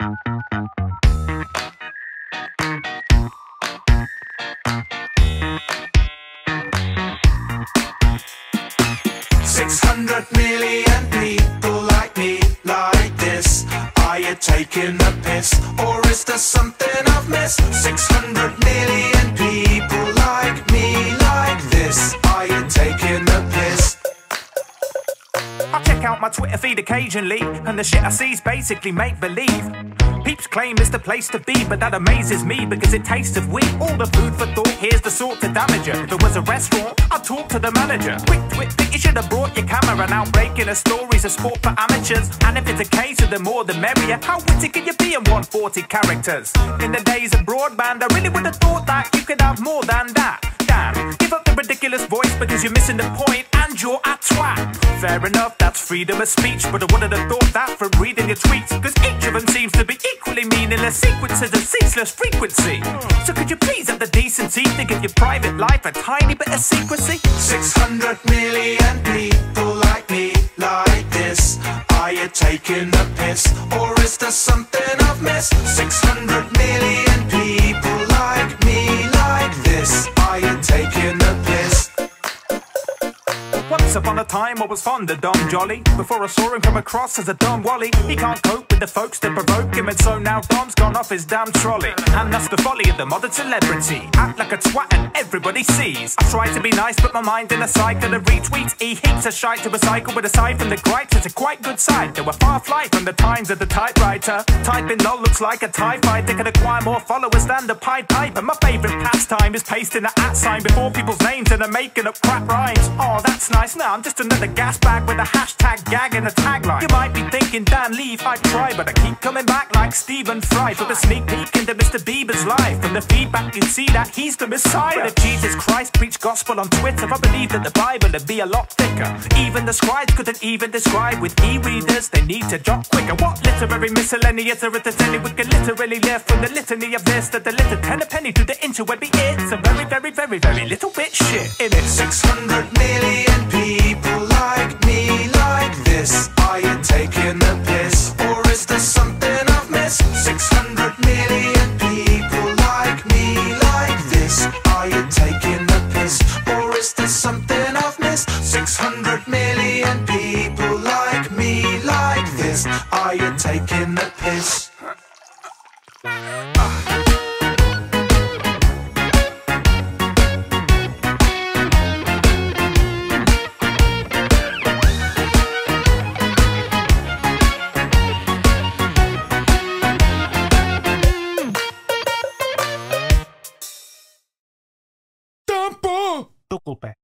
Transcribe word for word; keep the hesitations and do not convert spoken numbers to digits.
Six hundred million people like me, like this. Are you taking the piss, or is there something I've missed? Six hundred million people like me, like this. Are you taking the piss? I check out my Twitter feed occasionally, and the shit I see's basically make-believe. Peeps claim it's the place to be, but that amazes me because it tastes of weed. All the food for thought, here's the sort to damage you. If it was a restaurant, I'd talk to the manager. Quick Twitpic, you should have brought your camera. Now breaking a story's a sport for amateurs, and if it's a case of the more the merrier. How witty can you be in one hundred forty characters? In the days of broadband, I really would have thought that you could have more than that. Damn, give up the ridiculous voice because you're missing the point and you're a twat. Fair enough, that's freedom of speech, but I wouldn't have thought that from reading your tweets, because each of them seems to be equally meaningless sequences of ceaseless frequency. So could you please have the decency to give your private life a tiny bit of secrecy? Six hundred million people like me, like this. Are you taking the piss, or is there something I've missed? Six hundred million people like me, like this. Are you taking the piss? Once upon a time I was fond of Dom Jolly, before I saw him come across as a dumb wally. He can't cope with the folks that provoke him, and so now Dom's gone off his damn trolley. And that's the folly of the modern celebrity. Act like a twat and everybody sees. I try to be nice, but my mind in a cycle of retweets. He heaps of shite to recycle, but aside from the gripes, it's a quite good side. They were far flight from the times of the typewriter. Typing lol looks like a TIE fighter can acquire more followers than the Pied Piper. My favourite pastime is pasting an at sign before people's names and then making up crap rhymes. Oh, that's nice. Now I'm just another gas bag with a hashtag gag and a tagline. You might be thinking, Dan, leave, I try, but I keep coming back like Stephen Fry for a sneak peek into Mister Bieber's life. From the feedback you see that he's the Messiah. But if Jesus Christ preached gospel on Twitter, I believe that the Bible would be a lot thicker. Even the scribes couldn't even describe with e-readers, they need to jot quicker. What literary miscellaneous or if there's any we can literally live from the litany of this, that the little ten a penny to the interwebby. It's a very, very, very, very little bit shit in it. Six hundred million people like me, like this. Are you taking the piss, or is there something I've missed? Six hundred million people like me, like this. Are you taking the piss, or is there something I've missed? Six hundred million people like me, like this. Are you taking the piss? Tu culpa.